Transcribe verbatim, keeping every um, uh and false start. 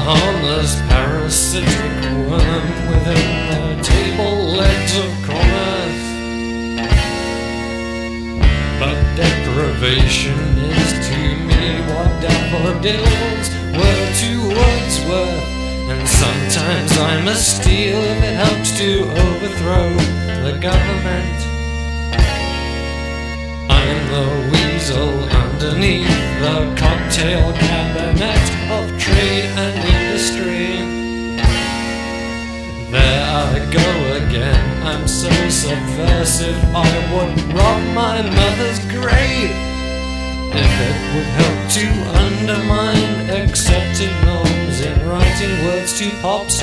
harmless parasitic worm within the table legs of commerce. But deprivation is to me what daffodils were to Wordsworth, and sometimes I must steal if it helps to overthrow the government. I'm the weasel underneath the cocktail cabinet of trade and industry. There I go again, I'm so subversive I would rob my mother's grave if it would help to undermine accepted norms in writing words to pop